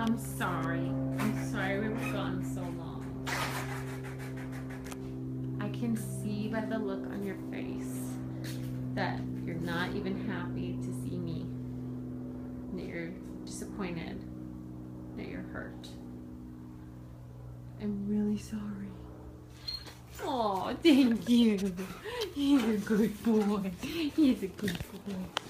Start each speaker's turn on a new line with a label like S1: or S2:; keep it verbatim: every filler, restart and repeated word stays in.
S1: I'm sorry. I'm sorry we were gone so long. I can see by the look on your face that you're not even happy to see me. That you're disappointed. That you're hurt. I'm really sorry. Oh, thank you. He's a good boy. He's a good boy.